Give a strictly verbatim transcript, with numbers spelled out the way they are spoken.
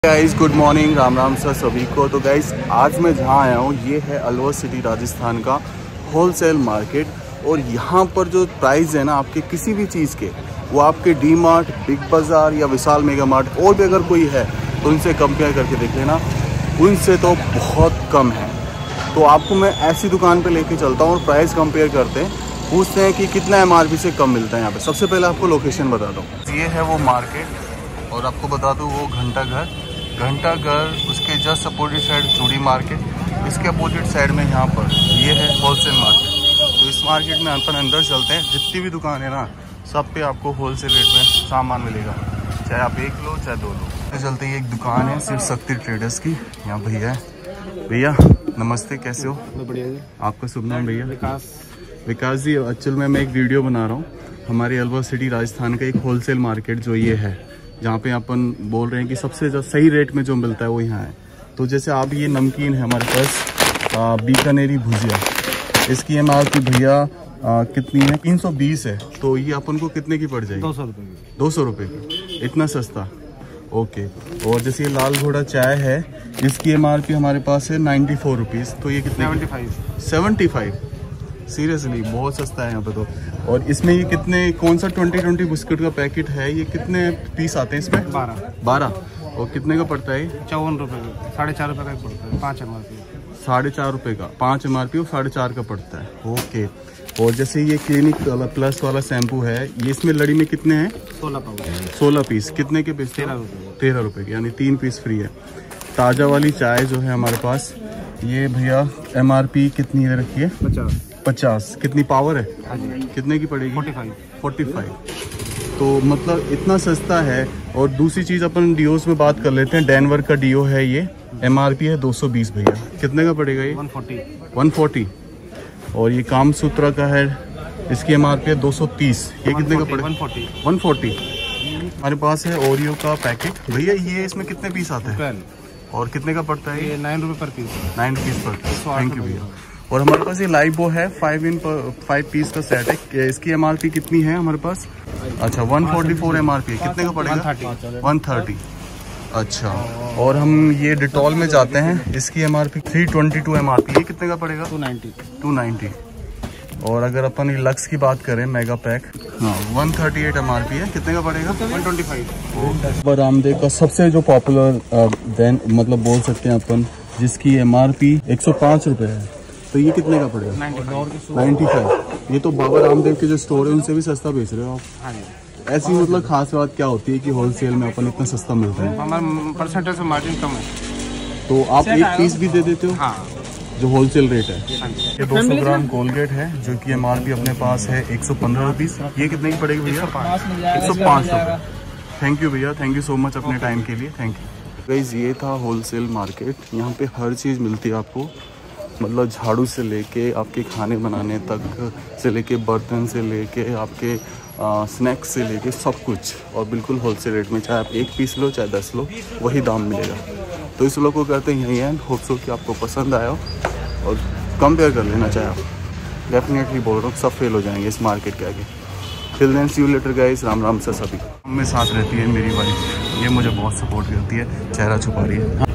Guys good morning, Ram Ram sir सभी को। तो गाइस आज मैं जहाँ आया हूँ ये है अलवर सिटी राजस्थान का होलसेल मार्केट। और यहाँ पर जो प्राइस है ना आपके किसी भी चीज़ के, वो आपके डी मार्ट, बिग बाज़ार या विशाल मेगा मार्ट और भी अगर कोई है तो उनसे कंपेयर करके देख लेना, उनसे तो बहुत कम है। तो आपको मैं ऐसी दुकान पे लेके चलता हूँ और प्राइस कंपेयर करते हैं, पूछते हैं कि कितना एम आर पी से कम मिलता है यहाँ पे। सबसे पहले आपको लोकेशन बता दूँ, ये है वो मार्केट और आपको बता दूँ वो घंटा घर घंटा घर उसके जस्ट अपोजिट साइड चूड़ी मार्केट, इसके अपोजिट साइड में यहाँ पर ये है होलसेल मार्केट। तो इस मार्केट में अपन अंदर चलते हैं। जितनी भी दुकान है ना सब पे आपको होलसेल रेट में सामान मिलेगा, चाहे आप एक लो चाहे दो लो। चलते ही एक दुकान है सिर्फ शक्ति ट्रेडर्स की। यहाँ भैया है। भैया नमस्ते, कैसे हो? बढ़िया जी। आपका शुभ नाम भैया? विकास। विकास जी, एक्चुअल में मैं एक वीडियो बना रहा हूँ हमारे अलवर सिटी राजस्थान का एक होलसेल मार्केट जो ये है, जहाँ पे अपन बोल रहे हैं कि सबसे जो सही रेट में जो मिलता है वो यहाँ है। तो जैसे आप ये नमकीन है हमारे पास बीकानेरी भुजिया, इसकी एम आर पी भैया कितनी है? तीन सौ बीस है। तो ये अपन को कितने की पड़ जाएगी? दो सौ रुपये की। दो सौ रुपये की, इतना सस्ता। ओके। और जैसे ये लाल घोड़ा चाय है, इसकी एम आर पी हमारे पास है नाइन्टी फोर रुपीज़। तो ये कितने? Seventy five. Seventy five seriously बहुत सस्ता है यहाँ पे तो। और इसमें ये कितने, कौन सा ट्वेंटी ट्वेंटी बिस्किट का पैकेट है, ये कितने पीस आते हैं इसमें? बारह। बारह। और कितने का पड़ता है? चौवन रुपये का, साढ़े चार रुपये का पड़ता है, पाँच एम आर पी। साढ़े चार रुपये का, पाँच एम आर पी और साढ़े चार का पड़ता है। ओके। और जैसे ये क्लिनिक प्लस वाला शैम्पू है, ये इसमें लड़ी में कितने हैं? सोलह पाउच। सोलह पीस। कितने के पीस? तेरह रुपये। तेरह रुपये के, यानी तीन पीस फ्री है। ताज़ा वाली चाय जो है हमारे पास, ये भैया एम आर पी कितनी है रखी है? पचास। पचास। कितनी पावर है? हाँ जी। कितने की पड़ेगी? Forty five. Forty five. तो मतलब इतना सस्ता है। और दूसरी चीज़ अपन डिओस में बात कर लेते हैं। डैनवर का डिओ है, ये एम आर पी है दो सौ बीस भैया। कितने का पड़ेगा ये? One forty. One forty. और ये कामसूत्रा का है, इसकी एम आर पी है दो सौ तीस। ये कितने का पड़ेगा? One forty. One forty. हमारे पास है ओरियो का पैकेट भैया, ये इसमें कितने पीस आते हैं और कितने का पड़ता है? ये नाइन रुपये per piece. Nine piece per piece. Thank you भैया। और हमारे पास ये लाइबो है, फाइव इन पर फाइव पीस का सेट है। इसकी एम आर पी कितनी है हमारे पास? अच्छा one forty four M R P. कितने का पड़ेगा? One thirty. अच्छा। और हम ये डिटॉल में जाते हैं, इसकी M R P three twenty two M R P. ये कितने का पड़ेगा? Two ninety. Two ninety. और अगर अपन लक्स की बात करें मेगा पैक, हाँ one thirty eight M R P है। कितने का पड़ेगा? One twenty five. रामदेव का सबसे जो पॉपुलर देन मतलब बोल सकते हैं अपन, जिसकी एम आर पी एक सौ पाँच रुपये है। तो ये कितने का पड़ेगा? Ninety five. ये तो बाबा रामदेव के जो स्टोर है उनसे भी सस्ता बेच रहे हो आप। हाँ जी। ऐसी मतलब खास बात क्या होती है कि होलसेल में अपन इतना सस्ता मिलता है? हमारा परसेंटेज से मार्जिन कम है, तो आप एक पीस भी दे देते हो? हाँ। जो होलसेल रेट है। हाँ ये दो सौ ग्राम कोलगेट है जो कि एम आर पी अपने पास है एक सौ पंद्रह रुपीज़। ये कितने की पड़ेगी भैया? एक सौ पाँच रुपये। थैंक यू भैया, थैंक यू सो मच अपने टाइम के लिए, थैंक यू। गाइस ये था होलसेल मार्केट। यहाँ पे हर चीज़ मिलती है आपको, मतलब झाड़ू से लेके आपके खाने बनाने तक से लेके बर्तन से लेके आपके स्नैक्स से लेके सब कुछ, और बिल्कुल होलसेल रेट में। चाहे आप एक पीस लो चाहे दस लो, वही दाम मिलेगा। तो इस लोग को कहते हैं यही है। होप सो कि आपको पसंद आया हो और कंपेयर कर लेना चाहे आप। डेफिनेटली बोल रहा हूँ सब फेल हो जाएंगे इस मार्केट के आगे। Till then see you later guys, Ram Ram से सभी। मेरे साथ रहती है मेरी वाइफ, ये मुझे बहुत सपोर्ट करती है। चेहरा छुपा रही है।